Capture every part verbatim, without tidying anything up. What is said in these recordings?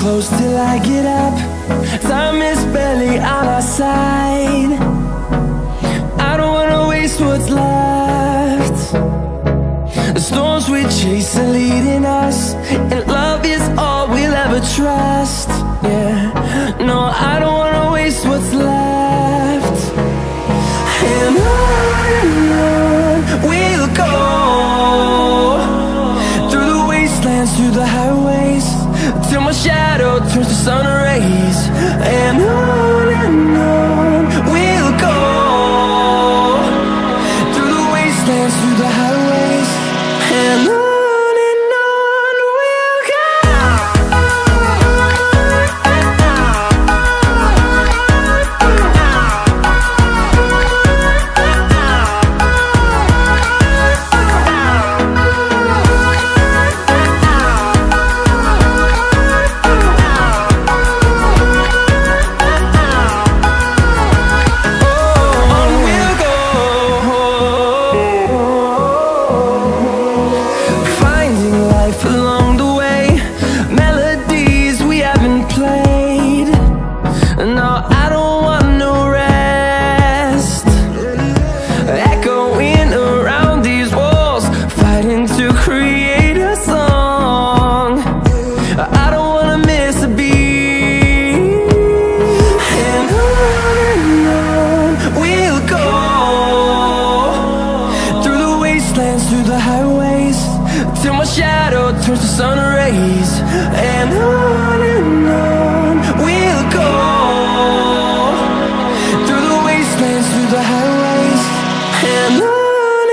close till I get up. Time is barely on our side. I don't wanna waste what's left. The storms we chase are leading us, and love is all we'll ever trust. Yeah, no, I don't wanna waste what's left. And on and on we'll go, through the wastelands, through the highways, till my shadow turns to sun rays. And on and on we'll go, through the wastelands, through the highways, and on. Through the highways, till my shadow turns to sun rays. And on and on we'll go, through the wastelands, through the highways, and on.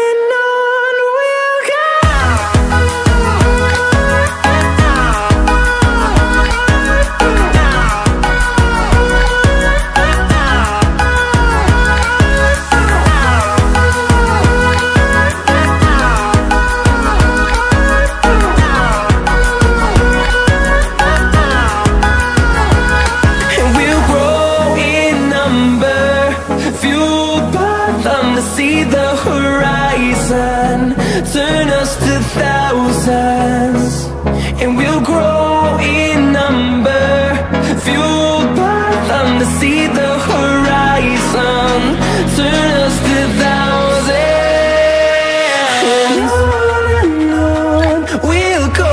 See the horizon turn us to thousands, and we'll grow in number, fueled by them. To see the horizon turn us to thousands, and on and on we'll go,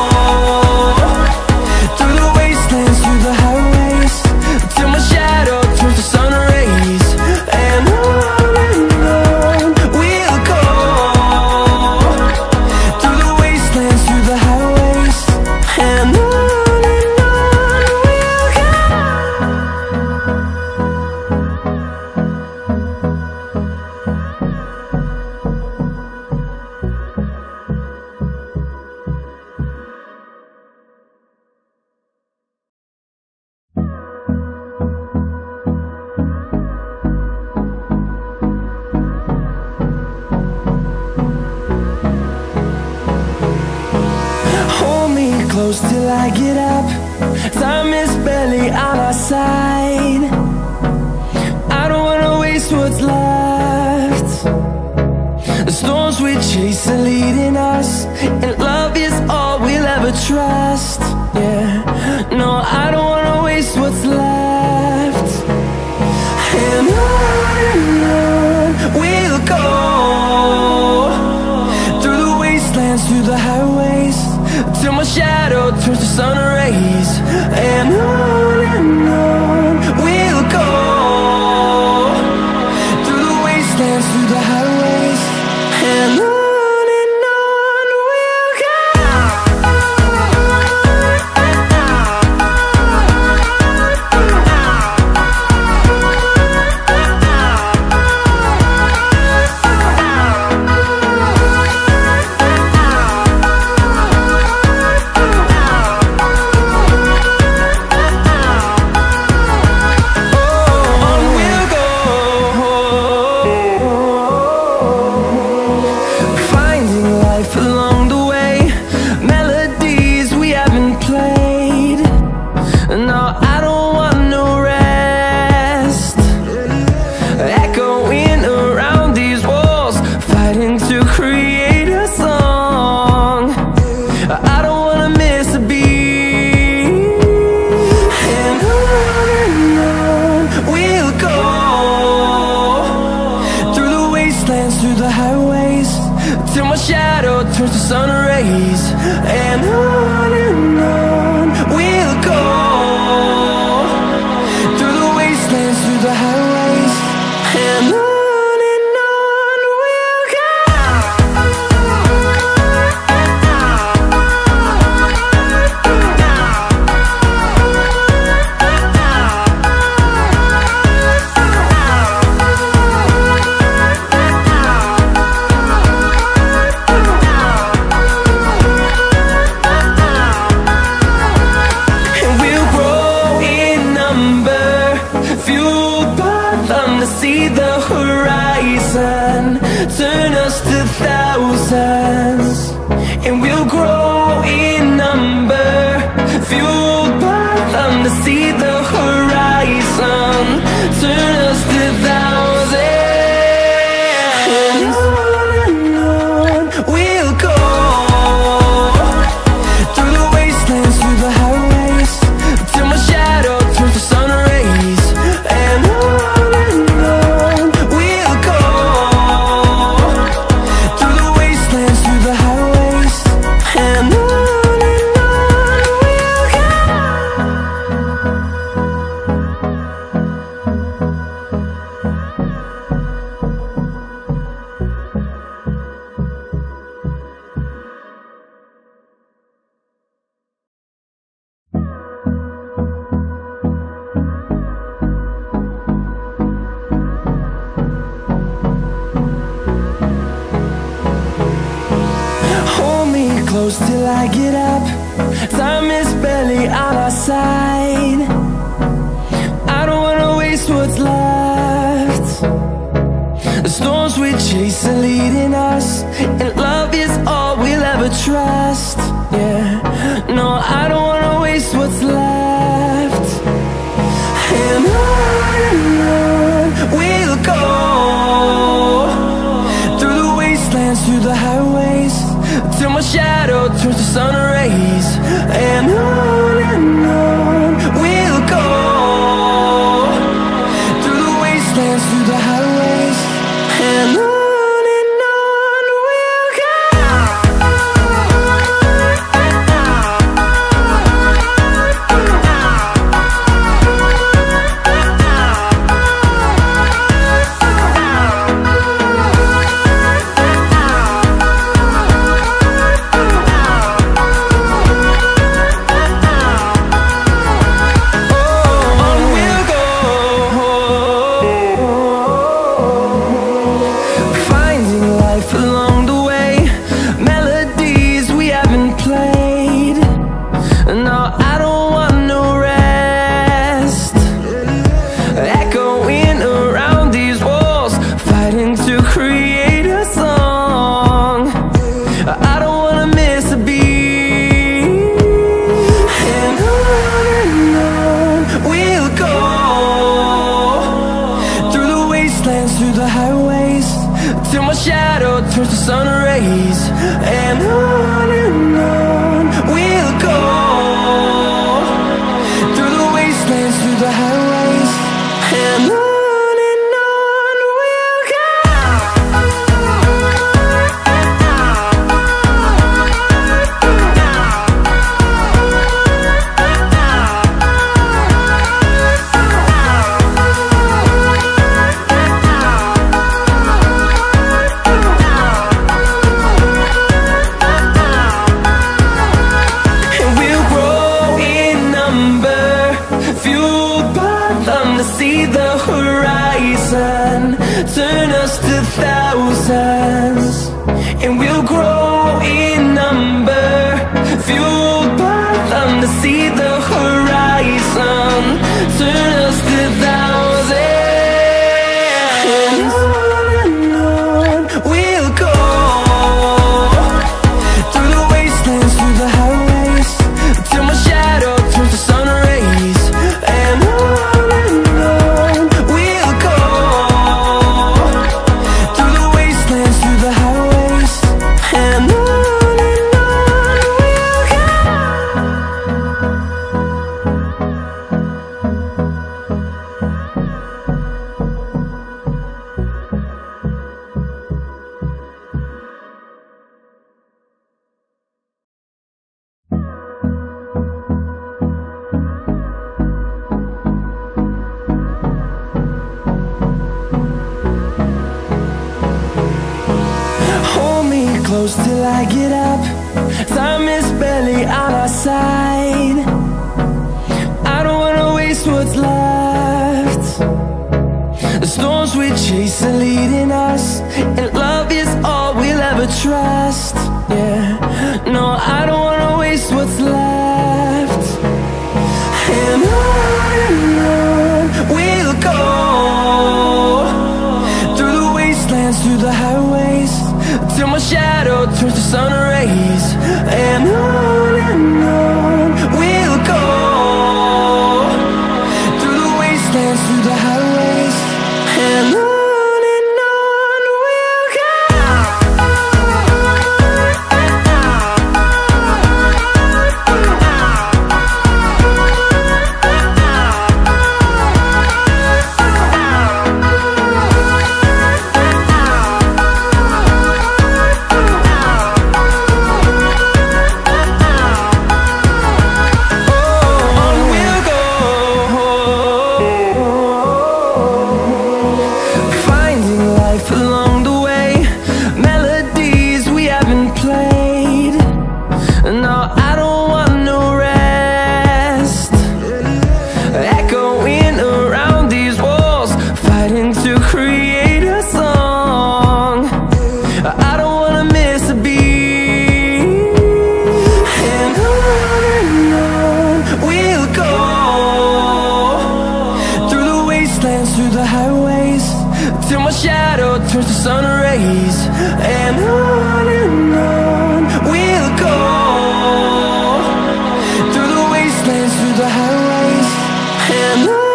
through the wastelands, through the highways, till my shadow turns to sun rays. And on close till I get up. Time is barely on our side. I don't wanna waste what's left. The storms we chase are leading us, and love is all we'll ever trust. Yeah, no, I don't wanna waste what's left. And on and on we'll go, through the wastelands, through the highways, till my shadow turns to sun rays. And on and on we'll go, through the wastelands, through the highways, and on and on we'll go. turns to sun rays, and on and on we'll go, through the wastelands, through the highways, and on. See the horizon, turn us to thousands, and we'll grow in number, fueled by them. To see the horizon, turn us to thousands, and on and on we'll go, through the wastelands, through the highways, till my shadow turns to sun rays, and on. Close till I get up, time is barely on our side. I don't wanna waste what's left. The storms we chase are leading us, and love is all we'll ever trust. Yeah, no, I don't wanna waste what's left. And on and on we'll go, through the wastelands, through the highways, till my shadow turns to sun rays, and on and on we'll go, through the wastelands, through the highways, and on. Till my shadow turns to sun rays, and on and on we'll go, through the wastelands, through the highways, and on. See the horizon, turn us to thousands, and we'll grow in number, fueled by them. To see the horizon, turn us to thousands, and on and on we'll go, through the wastelands, through the highways, till my shadow turns to sun rays, and on. And on and on we'll go. close till I get up. Time is barely on our side. I don't wanna waste what's left. The storms we chase are leading us, and love is all we'll ever trust. Yeah, no, I don't wanna waste what's left. And on and on we'll go, through the wastelands, through the highways, till my shadow turns to sun rays. And on and on we'll go, through the wastelands, through the highways, and on. Through the highways, till my shadow turns to sun rays. And on and on we'll go, through the wastelands, through the highways, and on.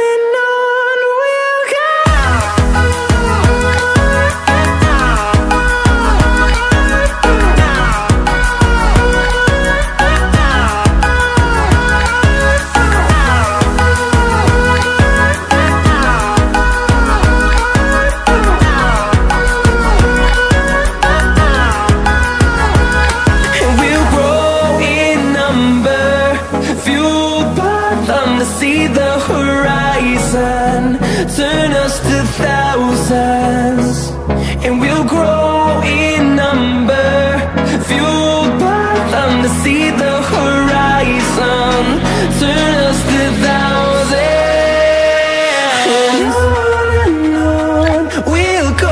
See the horizon turn us to thousands, and we'll grow in number, fueled by them. To see the horizon turn us to thousands, and on and on we'll go,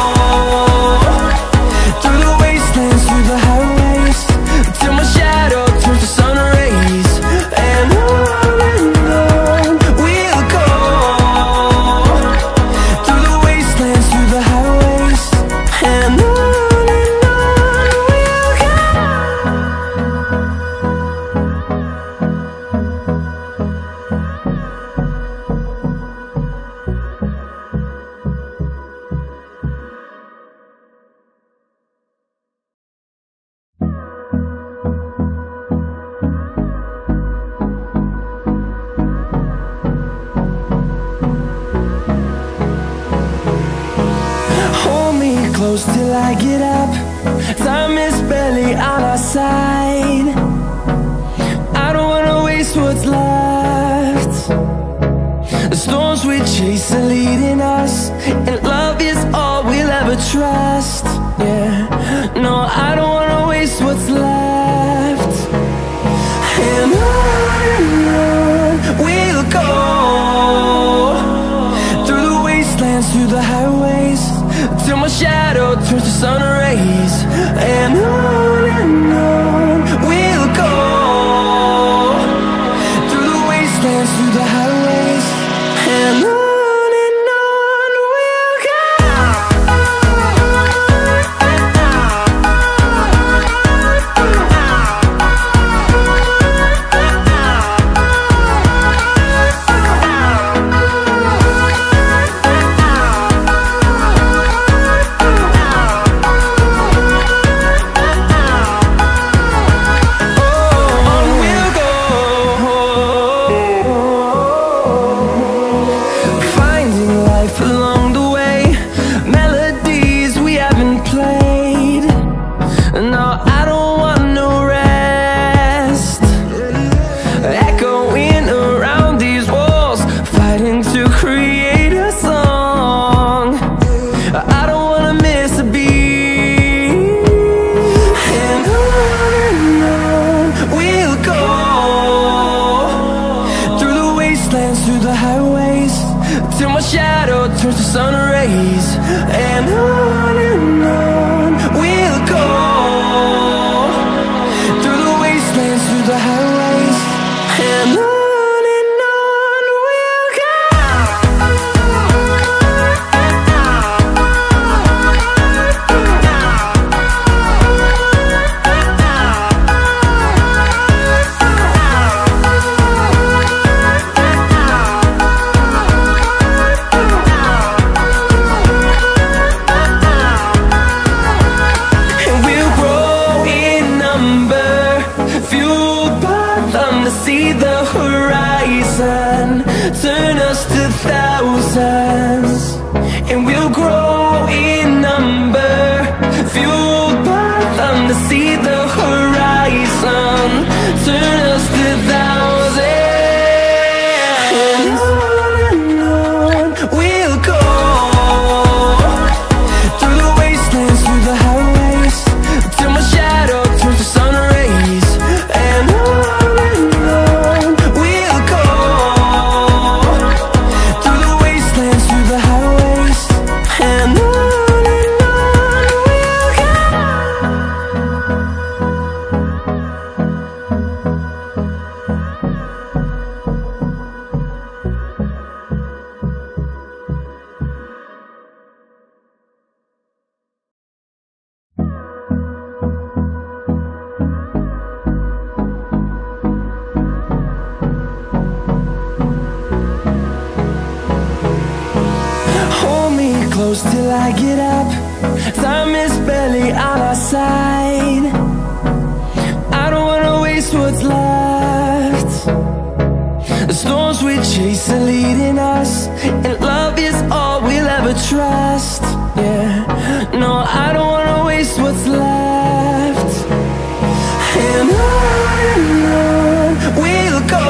through the wastelands, through the highways, till my shadow turns to sun rays. And on close till I get up. Time is barely on our side. I don't wanna waste what's left. The storms we chase are leading us, and love is all we'll ever trust. Yeah, no, I don't wanna waste what's left. And on and on we'll go, through the wastelands, through the highways, till my shadow turns to sun rays. And on and on we'll go, through the wastelands, through the highways, and on. I don't wanna miss a beat. till my shadow turns to sun rays. And on and on we'll go, through the wastelands, through the highways. And on and on we'll go. See the horizon, turn us to thousands, and we'll grow in number, fueled by them. To see the horizon, turn us to thousands, and on and on we'll go, through the wastelands, through the highways, till my shadow turns to sun rays. And on close till I get up. Time is barely on our side. I don't wanna waste what's left. The storms we chase are leading us, and love is all we'll ever trust. Yeah, no, I don't wanna waste what's left. And on and on we'll go,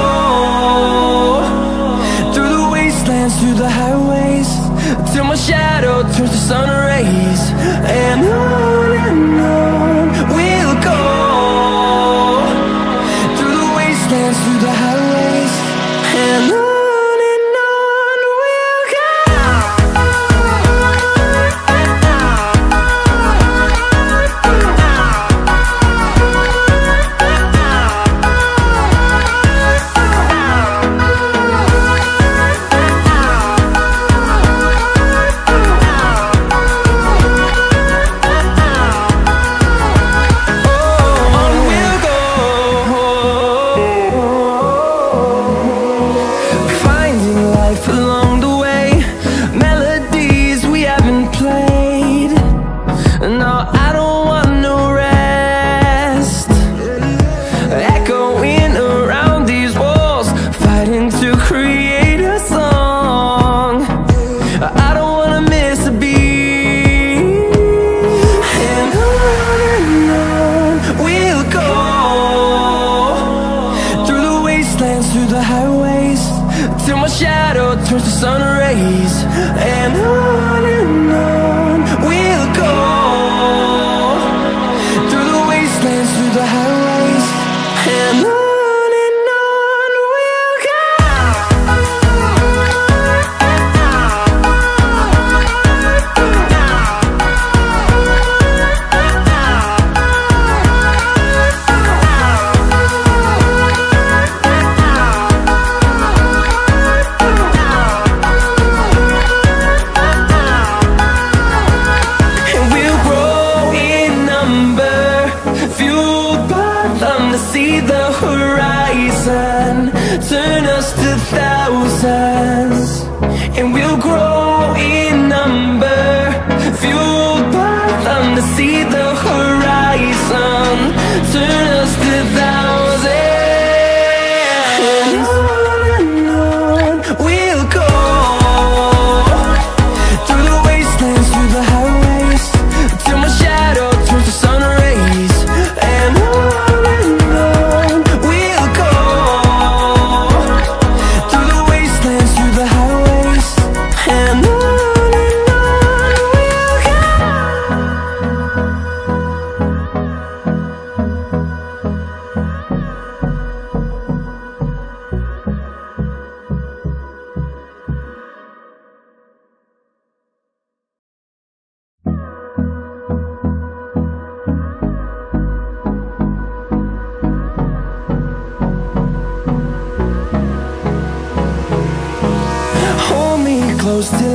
through the wastelands, through the highways, till my shadow turns to sun rays. And on and on we'll go, through the wastelands, through the highways. And on and on we'll go. Till my shadow turns to sun rays. And on and on we'll go, through the wastelands, through the highways. And on and on we'll go. See the horizon, turn us to thousands, and we'll grow in number, fueled by them. To see the horizon, turn us to thousands, and on and on we'll go, through the wastelands, through the highways, till my shadow turns to sun rays. And on and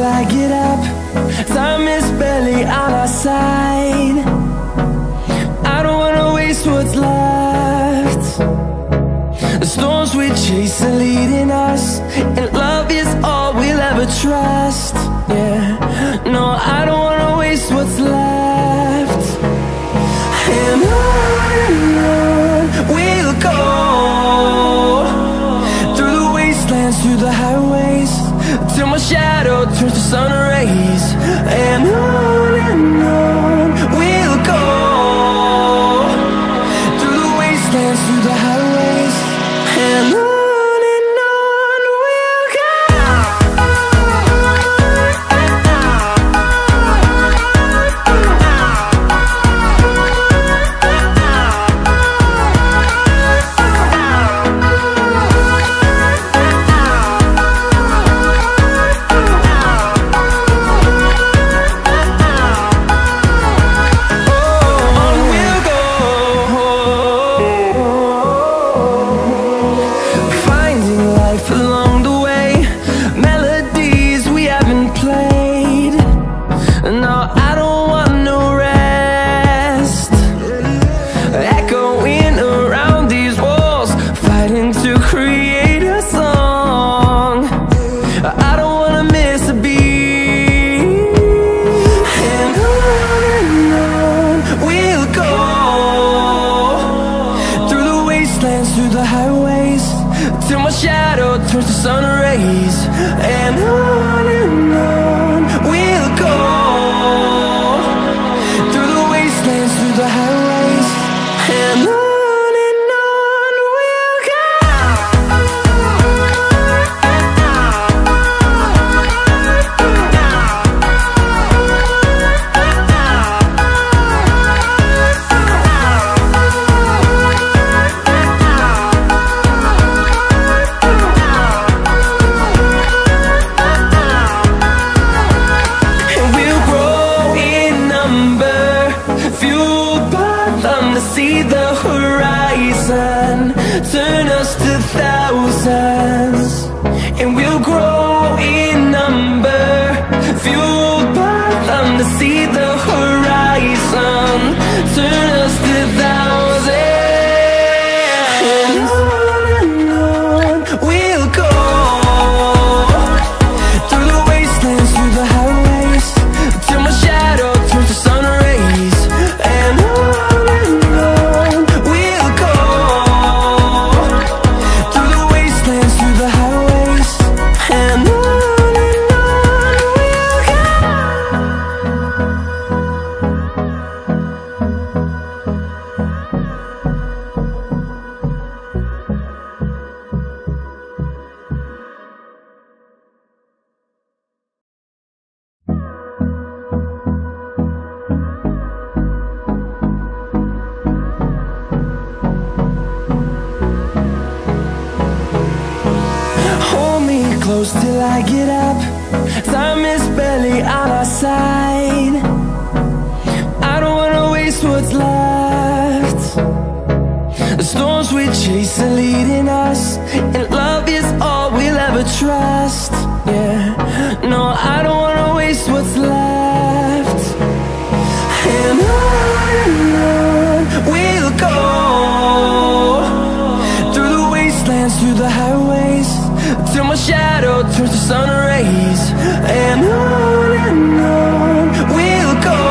till I get up. Time is barely on our side. I don't wanna waste what's left. The storms we chase are leading us, and love is all we'll ever trust. Yeah, no, I don't wanna waste what's left. And on and on we'll go, through the wastelands, through the highways, till my shadow turns to sun rays. And on and on we'll go, through the wastelands, through the highways, and on. Through the highways, till my shadow turns to sun rays. And on and on we'll go, through the wastelands, through the highways, and on. See the horizon turn us to thousands, and we'll grow in number, fueled by them to see the horizon turn us to thousands. And on and on we'll go, through the wastelands, through the highways, till my shadow turns to sun rays. And on close till I get up. Time is barely on our side. I don't wanna waste what's left. The storms we chase are leading us, and love is all we'll ever trust. Yeah, no, I don't wanna waste what's left. And on and on we'll go, through the wastelands, through the highways, till my shadow turns to sun rays. And on and on we'll go,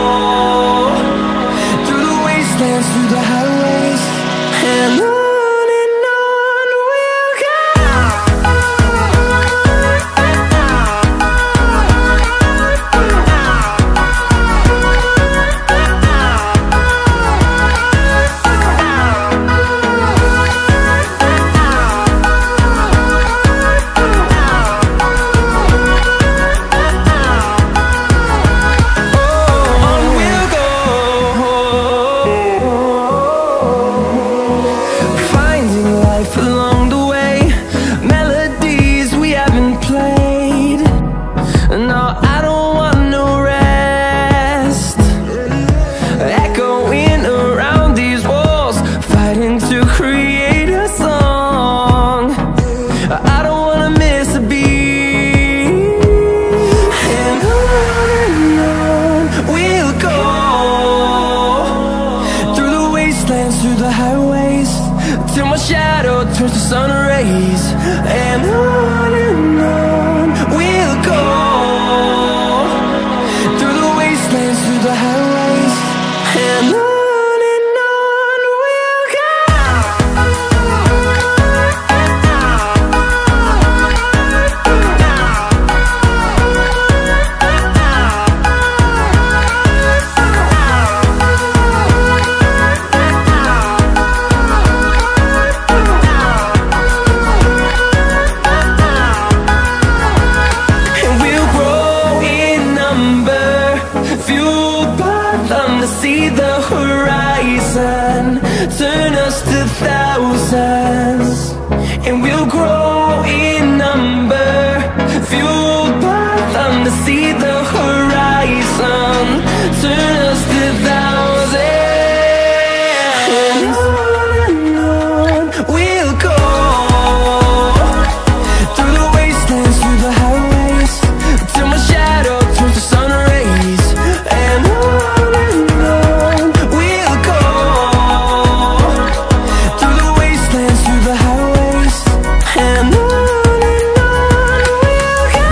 through the wastelands, through the highways, and on and on we'll go. see the horizon, turn us to thousands, and we'll grow in number, fueled by them to see the horizon, turn us to thousands. And on and on we'll go, through the wastelands, through the highways, till my shadow turns to sun rays. And on and on we'll go, through the wastelands, through the highways. And on and on we'll go.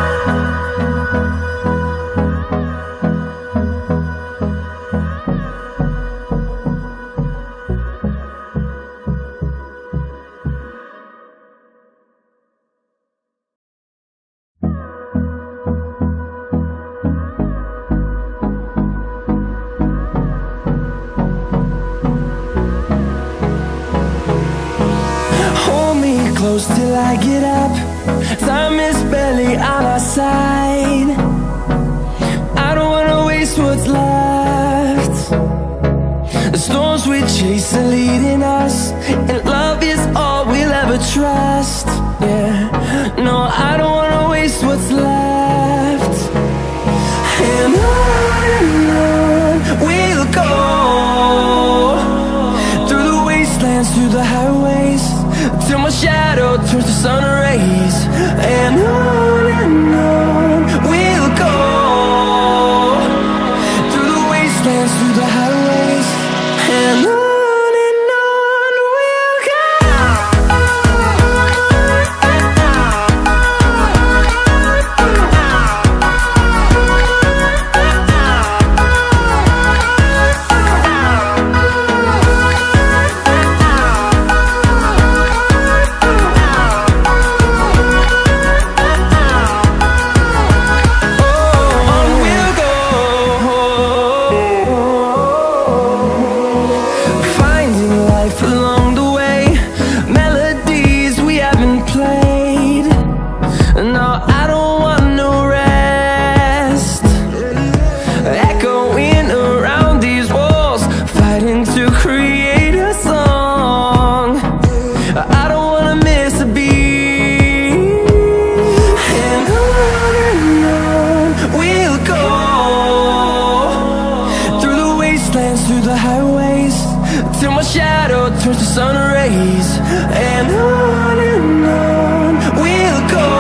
Hold me close till I get up, time is barely on our side. I don't wanna waste what's left. The storms we chase are leading us, and love is all we'll ever trust. Yeah, no, I don't wanna waste what's left. And on and on we'll go, through the wastelands, through the highways, till my shadow turns to sun rays. And on and on we'll go, through the wastelands, through the highways. And on and on we'll go. On we'll go, finding life along the way, melodies we haven't played. No, I don't want no rest, echoing around these walls, fighting to create a song. I don't wanna miss a beat. And on and on we'll go, through the wastelands, through the highways, till my shadow turns to sun rays. And on and on we'll go,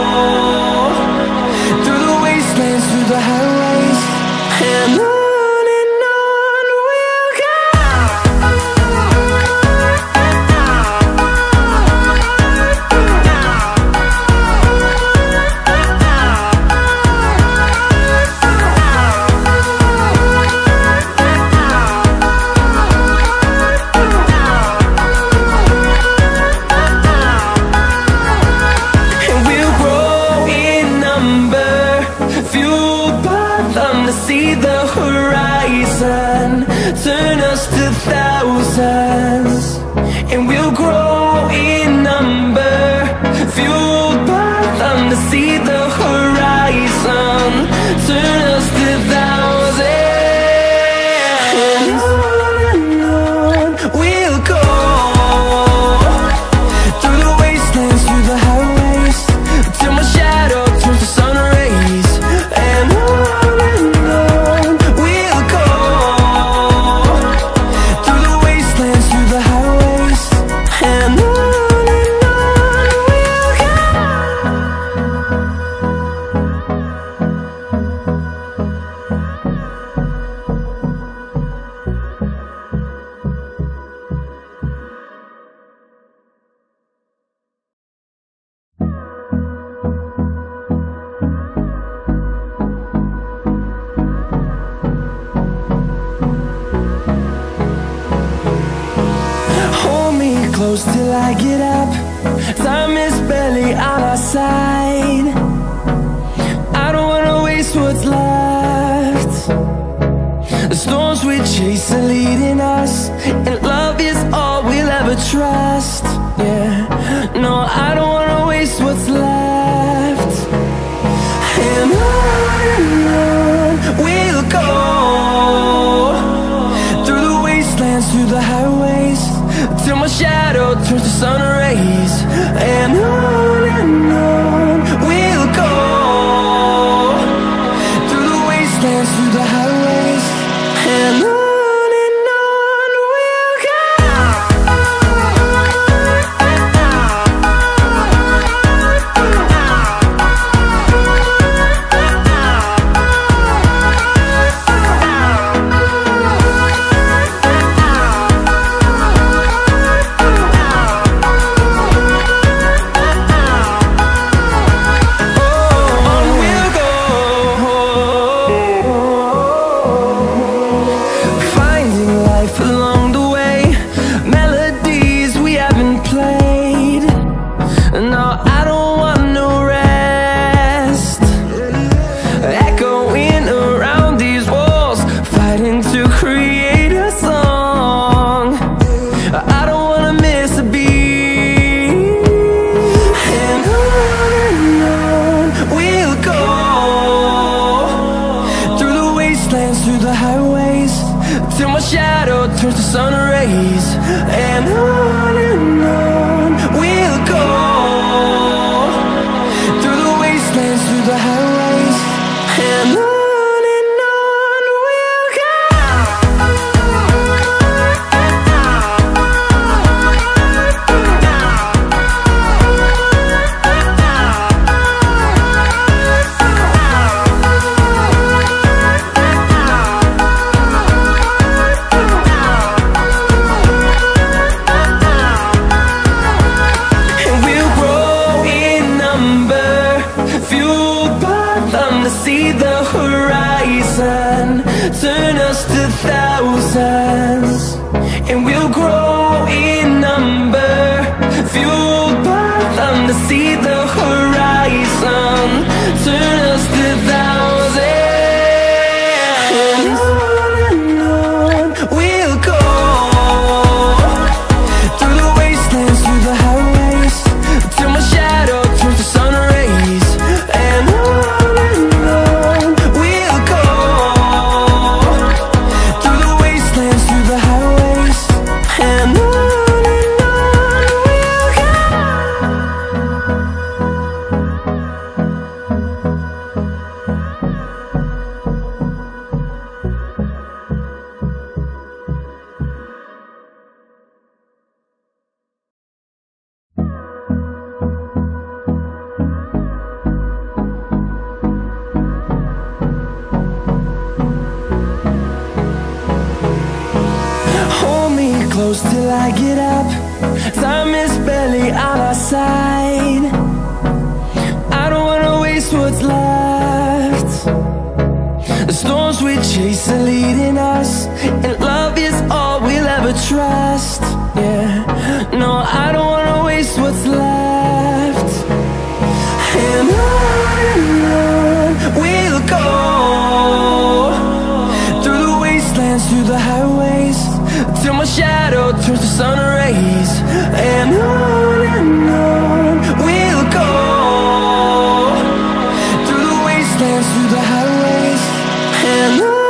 through the wastelands, through the highways. And on and on we'll go. And we'll grow in number, fueled by them to see the horizon, turn us to thousands. And we'll grow in number, fueled by them to see the horizon, turn us to thousands. And on and on we'll go, through the wastelands, through the highways, till my shadow turns to sun rays. And on and on we'll go, through the wastelands, through the highways. And on and on we'll go. Hold me close till I get up, time is barely on our side. I don't wanna waste what's left. The storms we chase are leading us, and love is all we'll ever trust. Yeah, no, I don't wanna waste what's left. And on and on we'll go, through the highways, and on and on we'll go. Till my shadow turns to sun rays, and on and on we'll go. Through the wastelands, through the highways, and on and on we'll go. See the horizon turn us to thousands, and we'll grow in number, fueled by them to see the horizon turn us to thousands, and on and on we'll go. Through the wastelands, through the highways, till my shadow turns to sun rays, and on close till I get up. Time is barely on our side. I don't wanna waste what's left. The storms we chase are leading us, and love is all we'll ever trust. Yeah, no, I don't wanna waste what's left. And on and on we'll go. Through the wastelands, through the highways, till my shadow turns to sun rays, and on and on we'll go. Through the wastelands, through the highways, and on.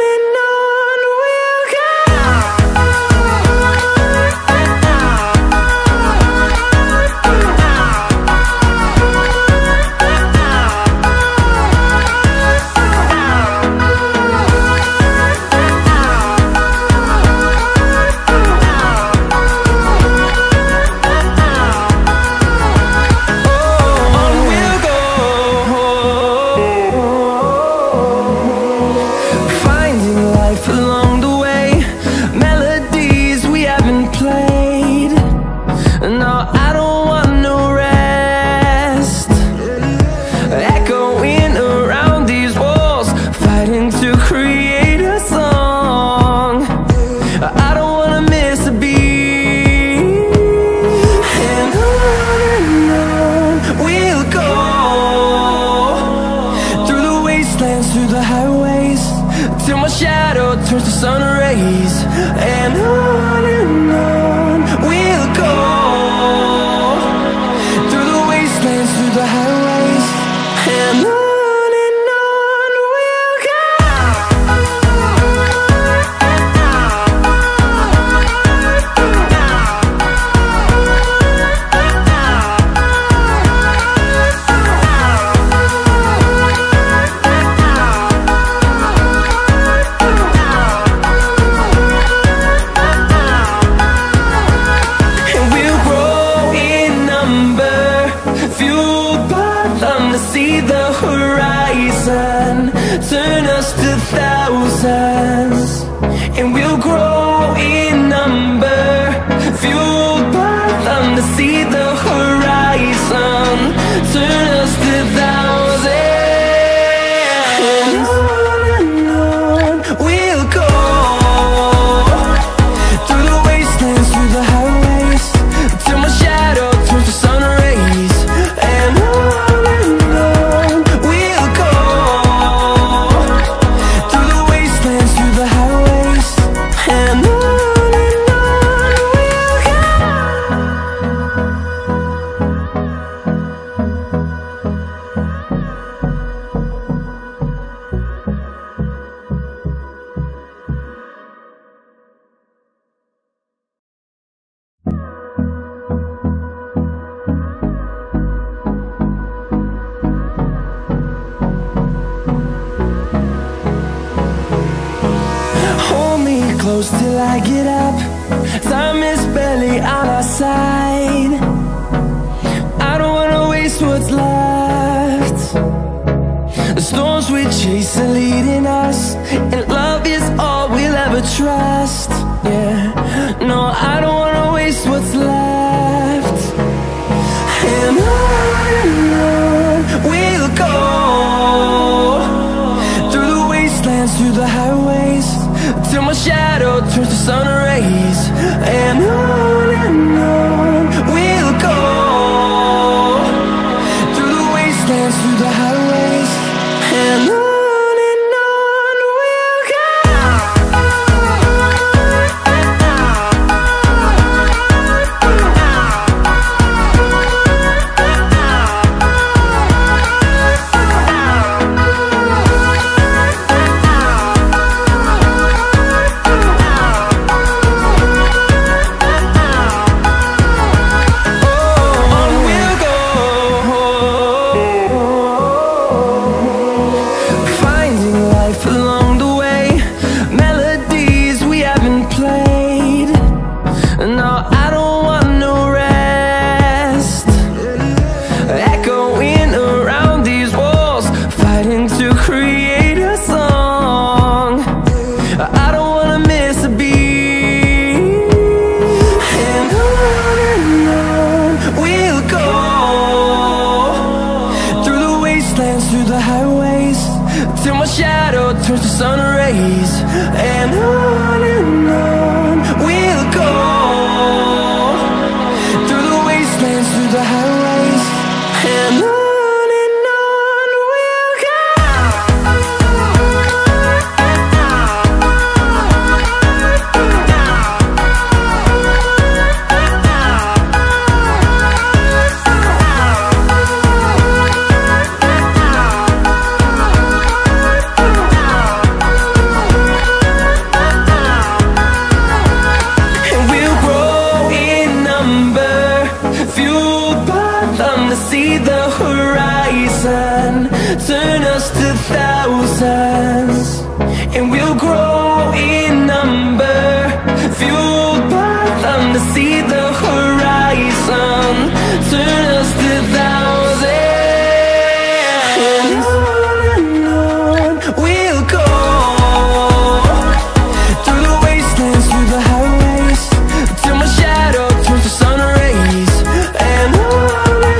Shadow turns to sun rays, and on and on we'll go. Through the wastelands, through the highways, and on. close till I get up. Time is barely on our side. I don't wanna waste what's left. The storms we chase are leading us, and love is all we'll ever trust. Yeah, no, I don't wanna waste what's left. And on and on we'll go, through the wastelands, through the highways, till my shadow turns to sun rays. And on and on we'll go, through the wastelands, through the highways, and on. Through the highways, till my shadow turns to sun rays. And on and on we'll go, through the wastelands, through the highways, and on. See the horizon turn us to thousands, and we'll grow in number, fueled by them. To see the horizon turn us to thousands, and on and on we'll go, through the wastelands, through the highways, till my shadow turns to sun rays. And on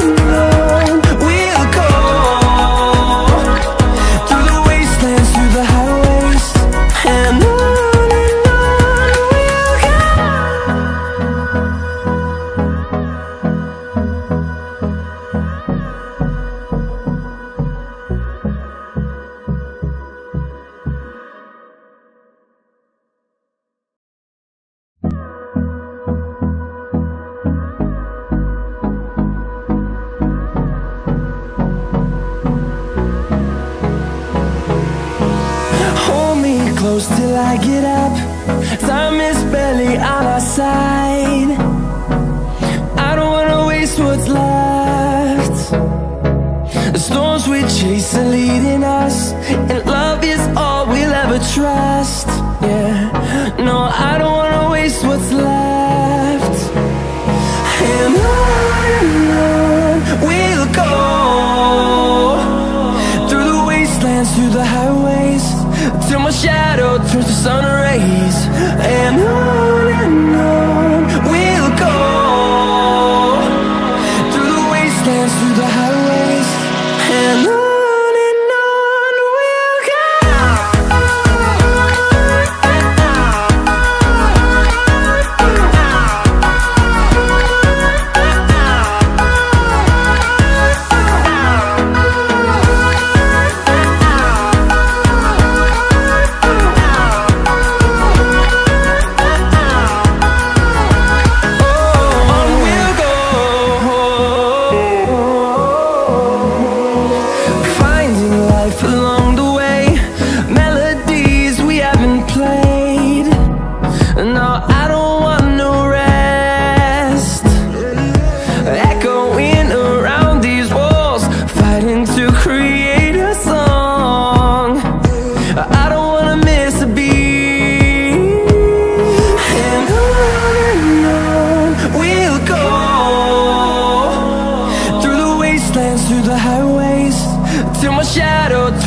close till I get up. Time is barely on our side. I don't wanna waste what's left. The storms we chase are leading us, and love is all we'll ever trust. Yeah, no, I don't wanna waste what's left. And on and on we'll go, through the wastelands, through the highways, till my shadow turns to sun rays. And on and on we'll go, through the wastelands, through the highways, and on.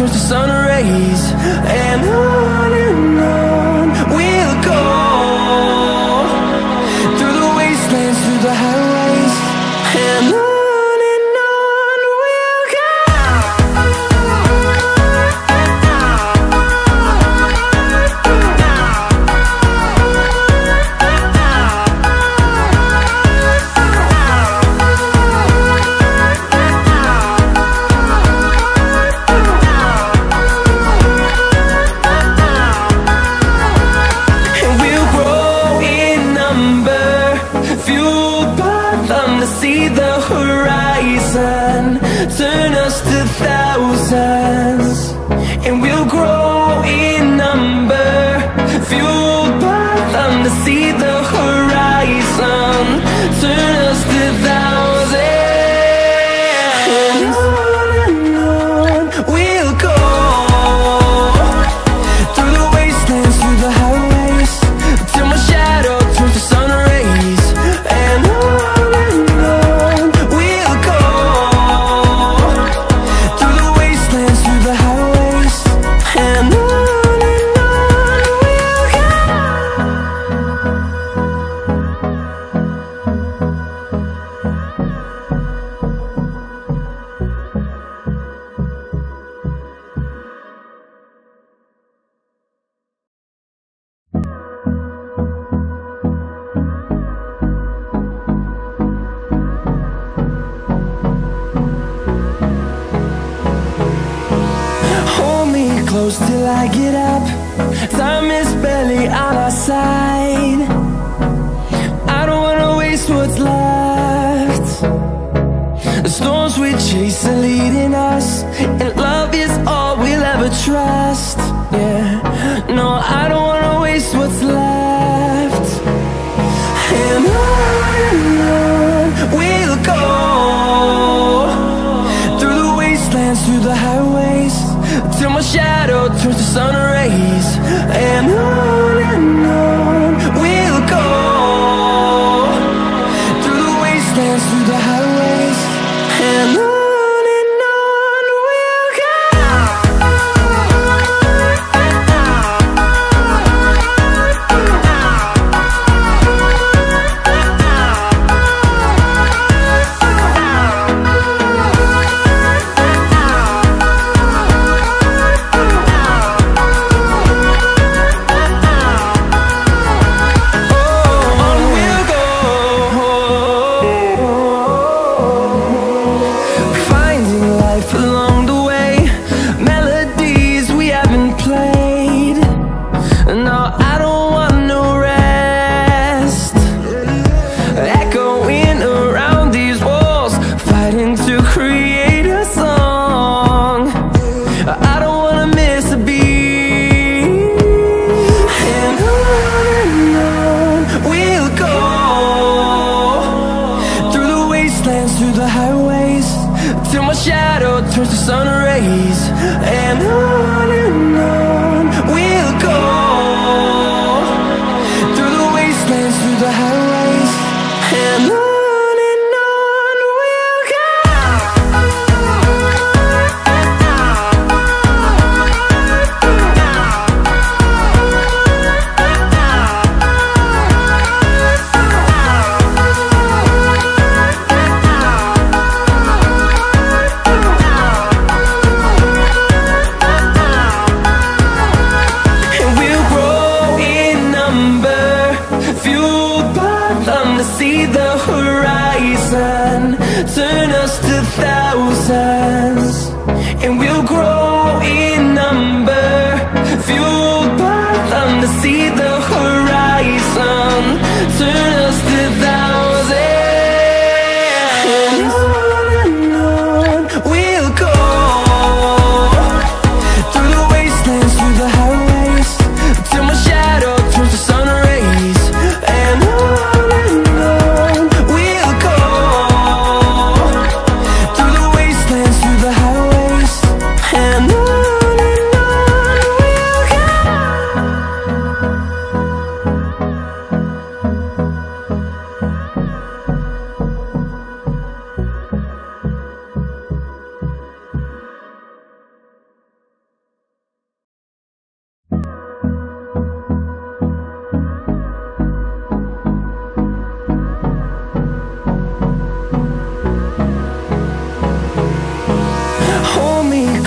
turns to sun rays, and on and on we'll go, through the wastelands, through the highways, and on. See the horizon, turn us to thousands, and we'll grow in number, fueled by them to see the horizon, turn us to thousands, and on and on we'll go, through the wastelands, through the highways, till my shadow turns to sun rays, and on. Close till I get up, time is barely on our side. I don't wanna waste what's left. The storms we chase are leading us, and love is all we'll ever trust. Yeah, no, I don't wanna waste what's left. And on and on we'll go, through the wastelands, through the highways, till my shadow turns to sun rays, and on and on we'll go, through the wastelands, through the highways, and on. Through the highways, till my shadow turns to sun rays, and on and on we'll go, through the wastelands, through the highways, and on.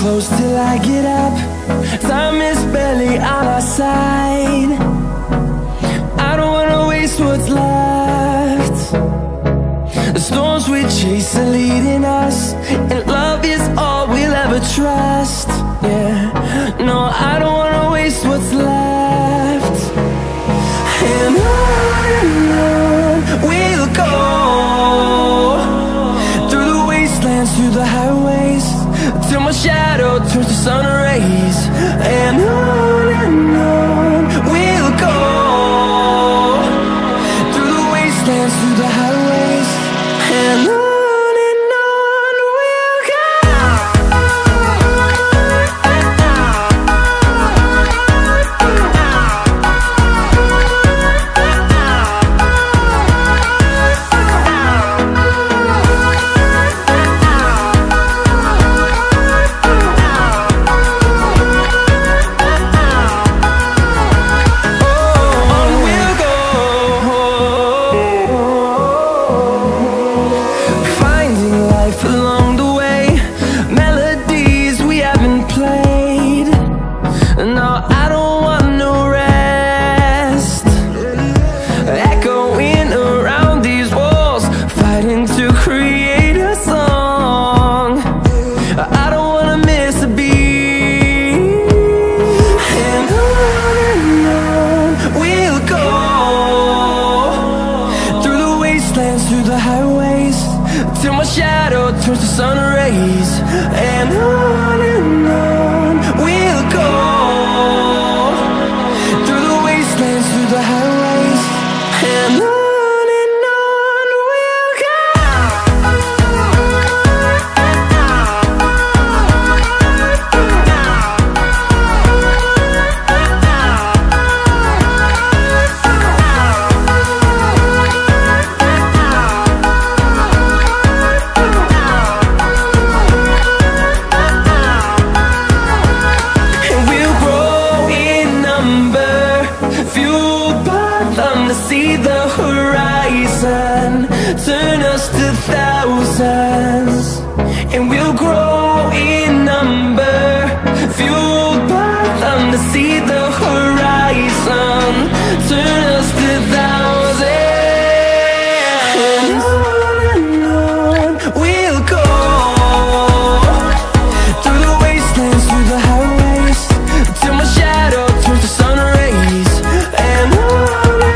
close till I get up. Time is barely on our side. I don't wanna waste what's left. The storms we chase are leading us, and love is all we'll ever trust. Yeah, no, I don't wanna waste what's left. And on and on we'll go, through the wastelands, through the highways, till my shadow turns to sun rays. And on and on we'll go, through the wastelands, through the highways, and on. Through the highways, till my shadow turns to sun rays. And on and on we'll go, through the wastelands, through the highways, and on. See the horizon turn us to thousands, and we'll grow in number, fueled by them. To see the horizon turn us to thousands, and on and on we'll go, through the wastelands, through the highways, till my shadow turns to sun rays. And on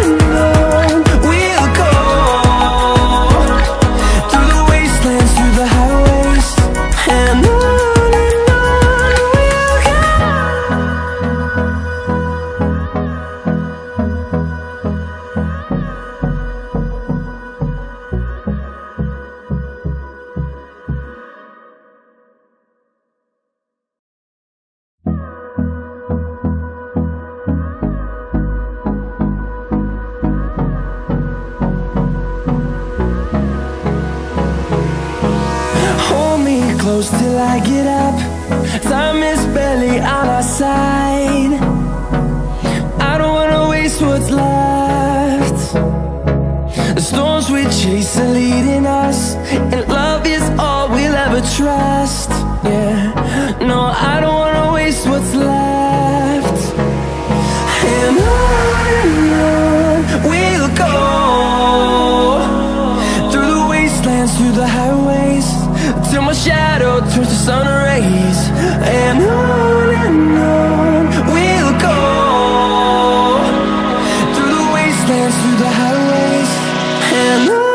close till I get up. Time is barely on our side. I don't wanna waste what's left. The storms we chase are leading us, and love is all we'll ever trust. Yeah, no, I don't wanna waste what's left. And on and on we'll go, through the wastelands, through the highways, till my shadow turns to sun rays. And on and on we'll go, through the wastelands, through the highways, and on.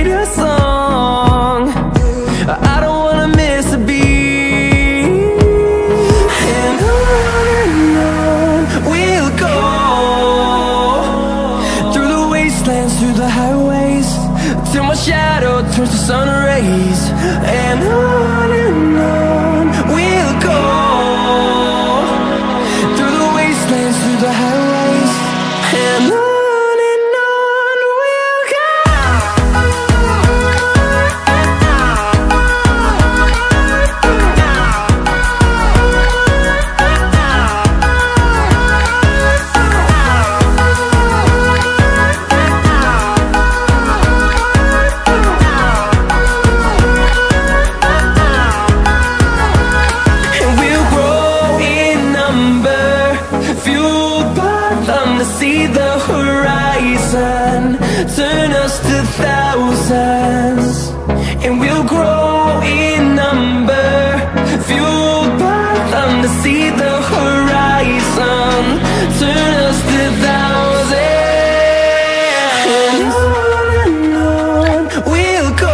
I don't wanna miss a beat. see the horizon, turn us to thousands, and we'll grow in number, fueled by them to see the horizon, turn us to thousands. And on and on we'll go,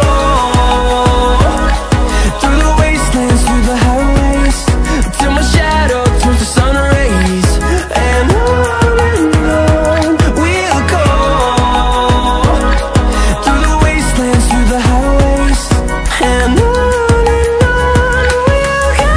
through the wastelands, through the highways, till my shadow turns to sun rays. And on and on we'll go, through the wastelands, through the highways. And on and on we'll go.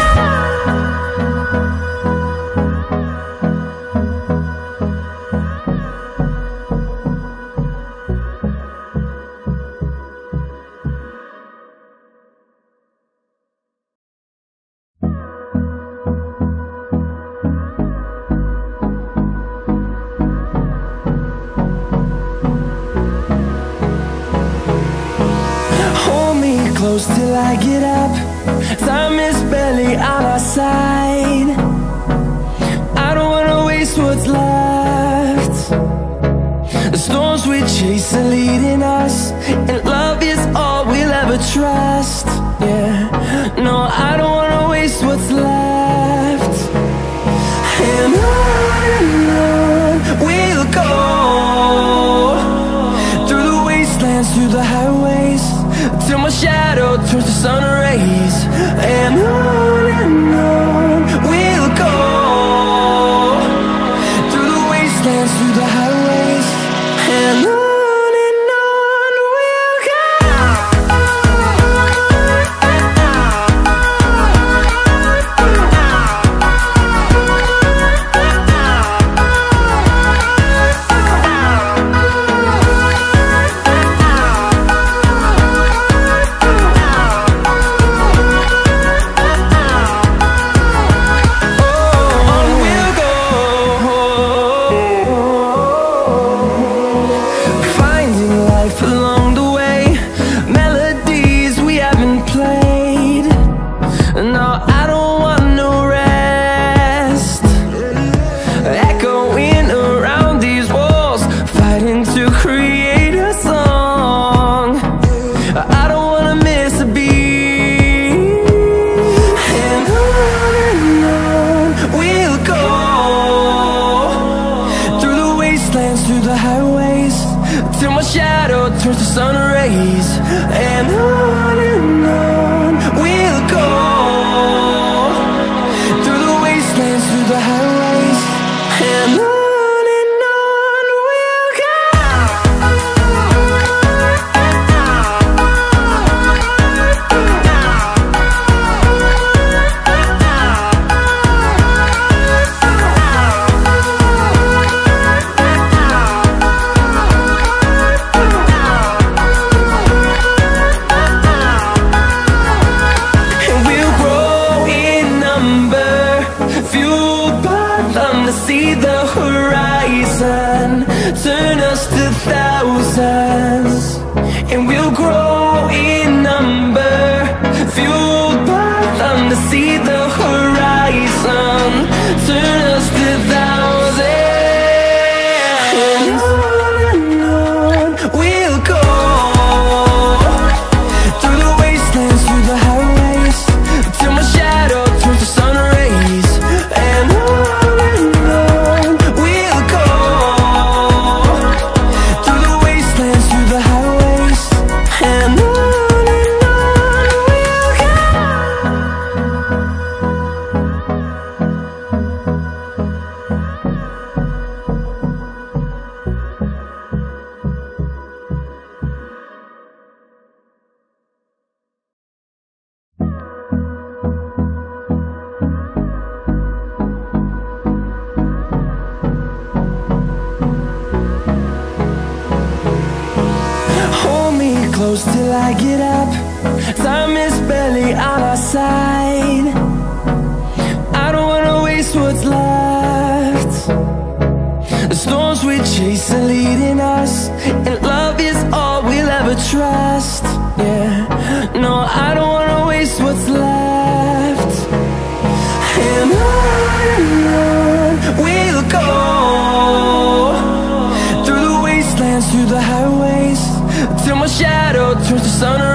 Hold me close till I get up, time is barely on our side. I don't wanna waste what's left. The storms we chase are leading us, and love is all we'll ever trust. Yeah, no, I don't wanna waste what's left. And on and on we'll go, through the wastelands, through the highways, till my shadow turns to sun rays. And on and on we'll go, through the wastelands, through the highways. And on and on we'll go. On we'll go, finding life along the way, melodies we haven't played. No, I don't want no rest, echoing around these walls, fighting to create a song. I don't wanna miss a beat. And on and on we'll go, through the wastelands, through the highways, till my shadow turns to sun rays. And on and on we'll go, through the wastelands, through the highways. And on and on we'll go. And we'll grow in number, fueled by them to see the horizon, turn us to thousands. And we'll grow in number, fueled by them to see the horizon, turn us to thousands. And on and on we'll go, through the wastelands, through the highways, till my shadow turns to sun rays. And on and on we'll go, through the wastelands, through the highways. And on and on we'll go. Hold me close till I get up, time is barely on our side. I don't wanna waste what's left. The storms we chase are leading us, and love is all we'll ever trust. Yeah, no, I don't wanna waste what's left. And on and on we'll go, turns to sun